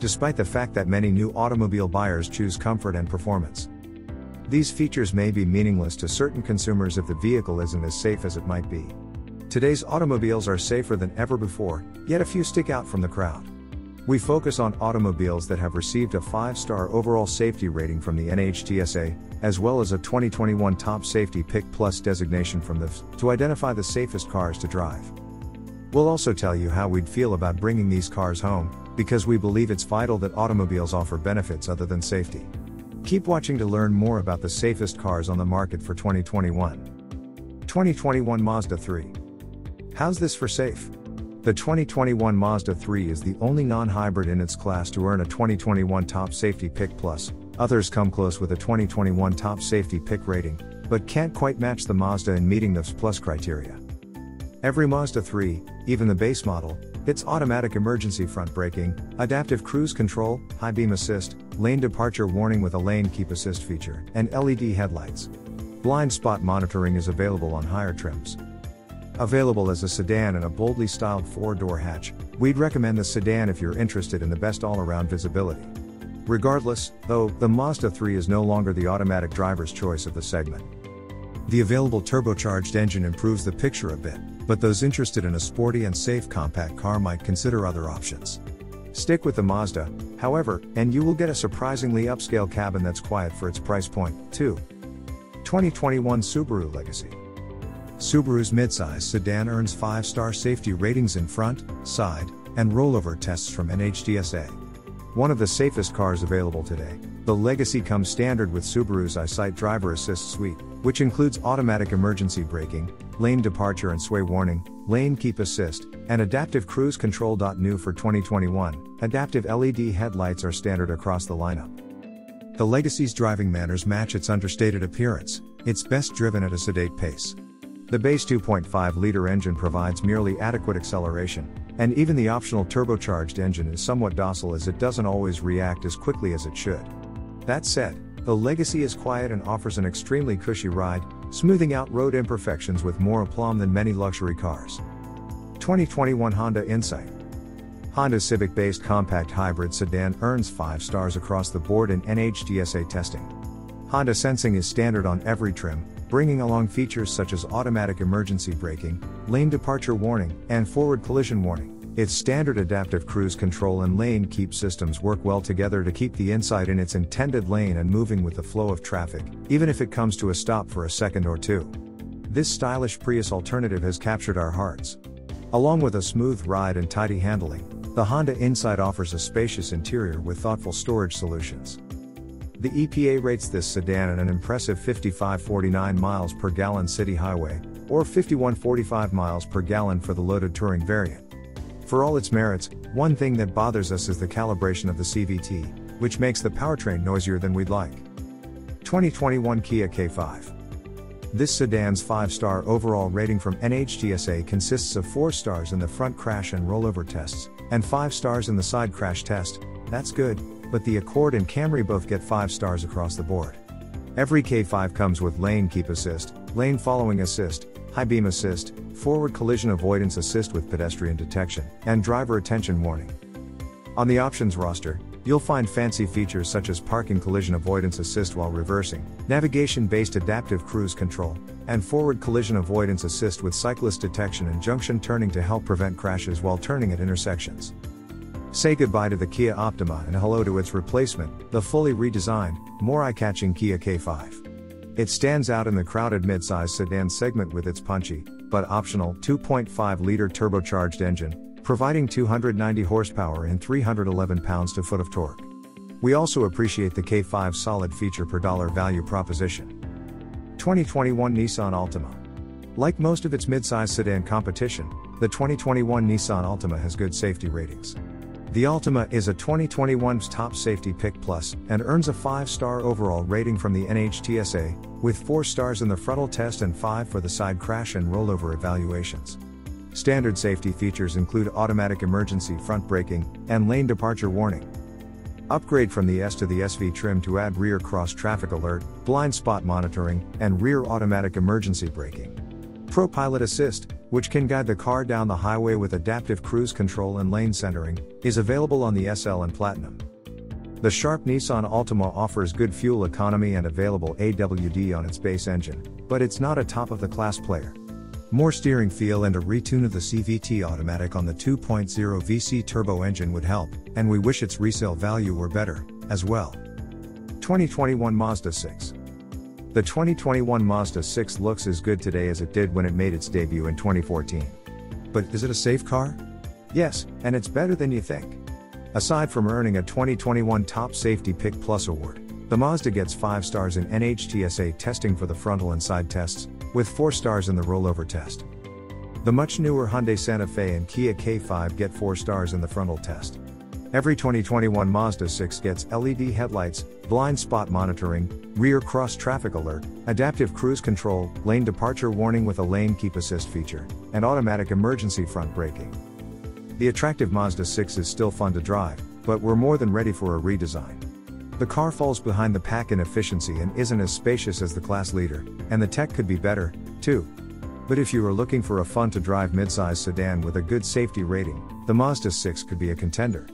despite the fact that many new automobile buyers choose comfort and performance. These features may be meaningless to certain consumers if the vehicle isn't as safe as it might be. Today's automobiles are safer than ever before, yet a few stick out from the crowd. We focus on automobiles that have received a 5-star overall safety rating from the NHTSA, as well as a 2021 Top Safety Pick Plus designation from the FS, to identify the safest cars to drive. We'll also tell you how we'd feel about bringing these cars home, because we believe it's vital that automobiles offer benefits other than safety. Keep watching to learn more about the safest cars on the market for 2021. 2021 Mazda 3. How's this for safe? The 2021 Mazda 3 is the only non-hybrid in its class to earn a 2021 Top Safety Pick Plus. Others come close with a 2021 Top Safety Pick rating, but can't quite match the Mazda in meeting the FS Plus criteria. Every Mazda 3, even the base model, gets automatic emergency front braking, adaptive cruise control, high beam assist, lane departure warning with a lane keep assist feature, and LED headlights. Blind spot monitoring is available on higher trims. Available as a sedan and a boldly styled 4-door hatch, we'd recommend the sedan if you're interested in the best all-around visibility. Regardless, though, the Mazda 3 is no longer the automatic driver's choice of the segment. The available turbocharged engine improves the picture a bit, but those interested in a sporty and safe compact car might consider other options. Stick with the Mazda, however, and you will get a surprisingly upscale cabin that's quiet for its price point, too. 2021 Subaru Legacy. Subaru's midsize sedan earns 5-star safety ratings in front, side, and rollover tests from NHTSA. One of the safest cars available today, the Legacy comes standard with Subaru's EyeSight Driver Assist Suite, which includes automatic emergency braking, lane departure and sway warning, lane keep assist, and adaptive cruise control. New for 2021, adaptive LED headlights are standard across the lineup. The Legacy's driving manners match its understated appearance. It's best driven at a sedate pace. The base 2.5-liter engine provides merely adequate acceleration, and even the optional turbocharged engine is somewhat docile as it doesn't always react as quickly as it should. That said, the Legacy is quiet and offers an extremely cushy ride, smoothing out road imperfections with more aplomb than many luxury cars. 2021 Honda Insight. Honda Civic-based compact hybrid sedan earns 5 stars across the board in NHTSA testing. Honda Sensing is standard on every trim, bringing along features such as automatic emergency braking, lane departure warning, and forward collision warning. Its standard adaptive cruise control and lane keep systems work well together to keep the Insight in its intended lane and moving with the flow of traffic, even if it comes to a stop for a second or two. This stylish Prius alternative has captured our hearts. Along with a smooth ride and tidy handling, the Honda Insight offers a spacious interior with thoughtful storage solutions. The EPA rates this sedan at an impressive 55.49 miles per gallon city highway, or 51.45 miles per gallon for the loaded touring variant. For all its merits, one thing that bothers us is the calibration of the CVT, which makes the powertrain noisier than we'd like. 2021 Kia K5. This sedan's 5-star overall rating from NHTSA consists of 4 stars in the front crash and rollover tests, and 5 stars in the side crash test. That's good, but the Accord and Camry both get 5 stars across the board. Every K5 comes with lane keep assist, lane following assist, high beam assist, forward collision avoidance assist with pedestrian detection, and driver attention warning. On the options roster, you'll find fancy features such as parking collision avoidance assist while reversing, navigation-based adaptive cruise control, and forward collision avoidance assist with cyclist detection and junction turning to help prevent crashes while turning at intersections. Say goodbye to the Kia Optima and hello to its replacement, the fully redesigned, more eye-catching Kia K5. It stands out in the crowded midsize sedan segment with its punchy, but optional 2.5-liter turbocharged engine, providing 290 horsepower and 311 pounds-to-foot of torque. We also appreciate the K5's solid feature per dollar value proposition. 2021 Nissan Altima. Like most of its midsize sedan competition, the 2021 Nissan Altima has good safety ratings. The Altima is a 2021's Top Safety Pick Plus and earns a 5-star overall rating from the NHTSA, with 4 stars in the frontal test and 5 for the side crash and rollover evaluations. Standard safety features include automatic emergency front braking and lane departure warning. Upgrade from the S to the SV trim to add rear cross traffic alert, blind spot monitoring, and rear automatic emergency braking. ProPilot Assist, which can guide the car down the highway with adaptive cruise control and lane centering, is available on the SL and Platinum. The sharp Nissan Altima offers good fuel economy and available AWD on its base engine, but it's not a top-of-the-class player. More steering feel and a retune of the CVT automatic on the 2.0 VC turbo engine would help, and we wish its resale value were better, as well. 2021 Mazda 6. The 2021 Mazda 6 looks as good today as it did when it made its debut in 2014. But is it a safe car? Yes, and it's better than you think. Aside from earning a 2021 Top Safety Pick Plus award, the Mazda gets 5 stars in NHTSA testing for the frontal and side tests, with 4 stars in the rollover test. The much newer Hyundai Santa Fe and Kia K5 get 4 stars in the frontal test. Every 2021 Mazda 6 gets LED headlights, blind spot monitoring, rear cross traffic alert, adaptive cruise control, lane departure warning with a lane keep assist feature, and automatic emergency front braking. The attractive Mazda 6 is still fun to drive, but we're more than ready for a redesign. The car falls behind the pack in efficiency and isn't as spacious as the class leader, and the tech could be better, too. But if you are looking for a fun-to-drive midsize sedan with a good safety rating, the Mazda 6 could be a contender.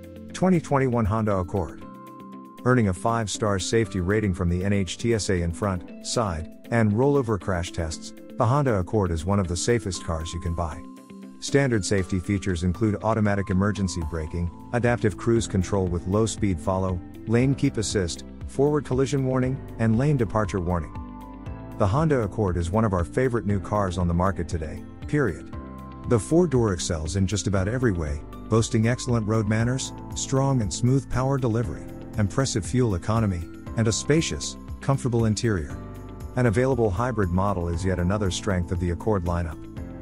2021 Honda Accord. Earning a 5-star safety rating from the NHTSA in front, side, and rollover crash tests, the Honda Accord is one of the safest cars you can buy. Standard safety features include automatic emergency braking, adaptive cruise control with low speed follow, lane keep assist, forward collision warning, and lane departure warning. The Honda Accord is one of our favorite new cars on the market today, period. The 4-door excels in just about every way, boasting excellent road manners, strong and smooth power delivery, impressive fuel economy, and a spacious, comfortable interior. An available hybrid model is yet another strength of the Accord lineup.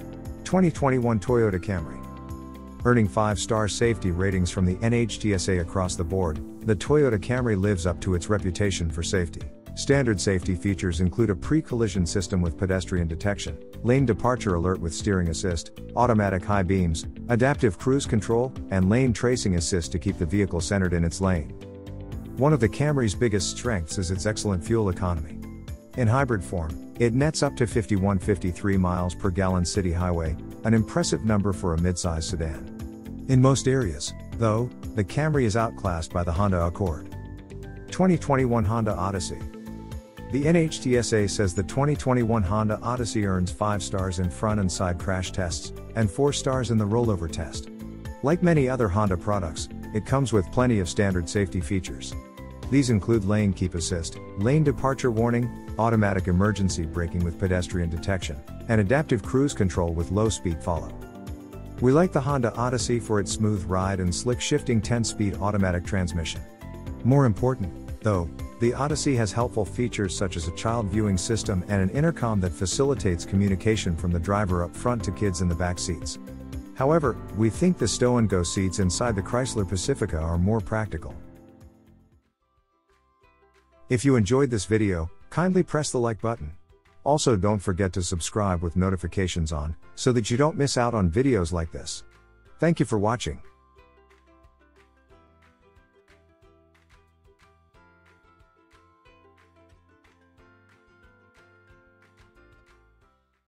2021 Toyota Camry. Earning 5-star safety ratings from the NHTSA across the board, the Toyota Camry lives up to its reputation for safety. Standard safety features include a pre-collision system with pedestrian detection, lane departure alert with steering assist, automatic high beams, adaptive cruise control, and lane tracing assist to keep the vehicle centered in its lane. One of the Camry's biggest strengths is its excellent fuel economy. In hybrid form, it nets up to 51-53 miles per gallon city highway, an impressive number for a midsize sedan. In most areas, though, the Camry is outclassed by the Honda Accord. 2021 Honda Odyssey. The NHTSA says the 2021 Honda Odyssey earns 5 stars in front and side crash tests, and 4 stars in the rollover test. Like many other Honda products, it comes with plenty of standard safety features. These include lane keep assist, lane departure warning, automatic emergency braking with pedestrian detection, and adaptive cruise control with low speed follow. We like the Honda Odyssey for its smooth ride and slick shifting 10-speed automatic transmission. More important, though, the Odyssey has helpful features such as a child viewing system and an intercom that facilitates communication from the driver up front to kids in the back seats. However, we think the stow-and-go seats inside the Chrysler Pacifica are more practical. If you enjoyed this video, kindly press the like button. Also, don't forget to subscribe with notifications on, so that you don't miss out on videos like this. Thank you for watching.